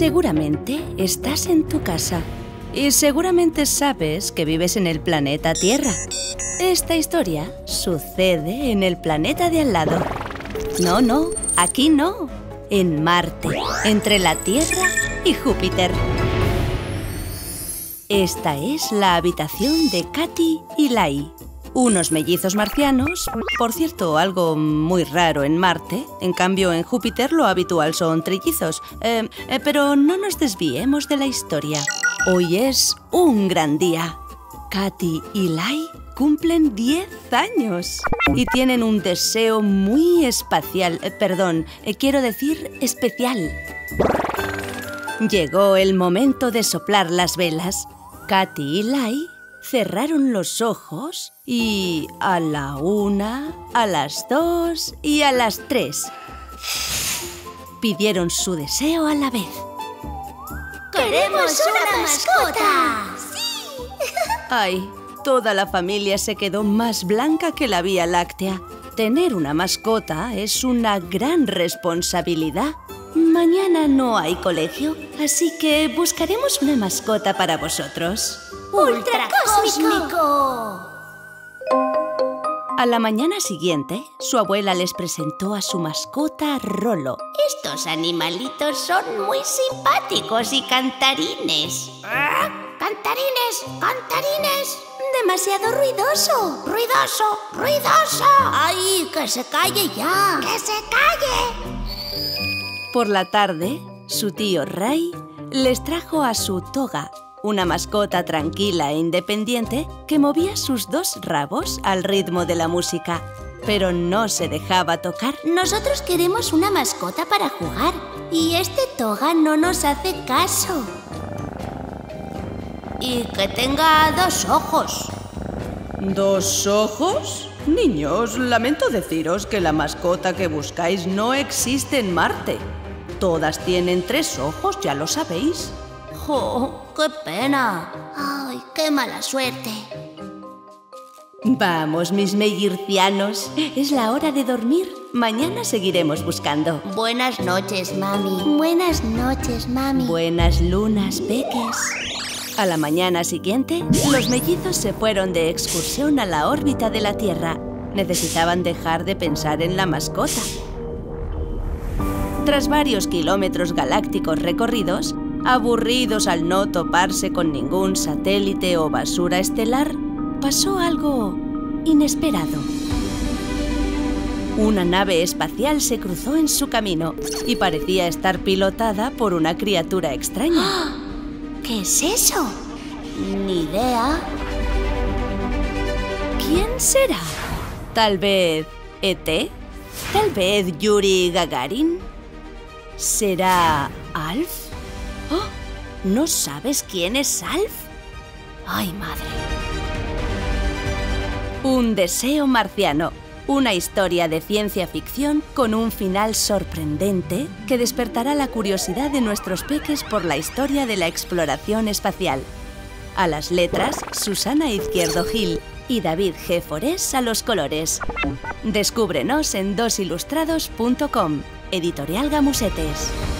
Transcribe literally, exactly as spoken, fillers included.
Seguramente estás en tu casa y seguramente sabes que vives en el planeta Tierra. Esta historia sucede en el planeta de al lado. No, no, aquí no. En Marte, entre la Tierra y Júpiter. Esta es la habitación de Katy y Lai, unos mellizos marcianos, por cierto, algo muy raro en Marte. En cambio, en Júpiter lo habitual son trillizos. Eh, eh, pero no nos desviemos de la historia. Hoy es un gran día. Katy y Lai cumplen diez años y tienen un deseo muy espacial. Eh, perdón, eh, quiero decir especial. Llegó el momento de soplar las velas. Katy y Lai cerraron los ojos y a la una, a las dos y a las tres pidieron su deseo a la vez. ¡Queremos una mascota! ¡Sí! Ay, toda la familia se quedó más blanca que la Vía Láctea. Tener una mascota es una gran responsabilidad. Mañana no hay colegio, así que buscaremos una mascota para vosotros. ¡Ultra cósmico! A la mañana siguiente, su abuela les presentó a su mascota Rolo. Estos animalitos son muy simpáticos y cantarines. ¿Ah? ¡Cantarines! ¡Cantarines! ¡Demasiado ruidoso! ¡Ruidoso! ¡Ruidoso! ¡Ay, que se calle ya! ¡Que se calle! Por la tarde, su tío Ray les trajo a su Toga, una mascota tranquila e independiente que movía sus dos rabos al ritmo de la música, pero no se dejaba tocar. Nosotros queremos una mascota para jugar y este Toga no nos hace caso. Y que tenga dos ojos. ¿Dos ojos? Niños, lamento deciros que la mascota que buscáis no existe en Marte. Todas tienen tres ojos, ya lo sabéis. ¡Oh, qué pena! ¡Ay, qué mala suerte! Vamos, mis mellircianos, es la hora de dormir. Mañana seguiremos buscando. Buenas noches, mami. Buenas noches, mami. Buenas lunas, peques. A la mañana siguiente, los mellizos se fueron de excursión a la órbita de la Tierra. Necesitaban dejar de pensar en la mascota. Tras varios kilómetros galácticos recorridos, aburridos al no toparse con ningún satélite o basura estelar, pasó algo inesperado. Una nave espacial se cruzó en su camino y parecía estar pilotada por una criatura extraña. ¿Qué es eso? Ni idea. ¿Quién será? ¿Tal vez E T? ¿Tal vez Yuri Gagarin? ¿Será Alf? ¿Oh? ¿No sabes quién es Alf? ¡Ay, madre! Un deseo marciano. Una historia de ciencia ficción con un final sorprendente que despertará la curiosidad de nuestros peques por la historia de la exploración espacial. A las letras, Susana Izquierdo Gil y David G. Forés a los colores. Descúbrenos en dos ilustrados punto com, Editorial Gamusetes.